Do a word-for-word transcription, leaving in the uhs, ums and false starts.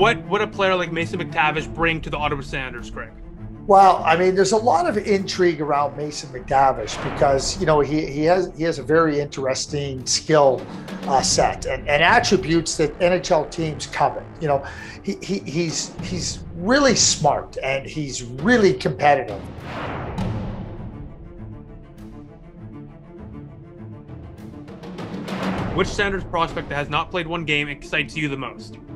what would a player like Mason McTavish bring to the Ottawa Senators, Craig? Well, I mean, there's a lot of intrigue around Mason McTavish because, you know, he, he has he has a very interesting skill uh, set and, and attributes that N H L teams covet. You know, he, he he's he's really smart and he's really competitive. Which Senators prospect that has not played one game excites you the most?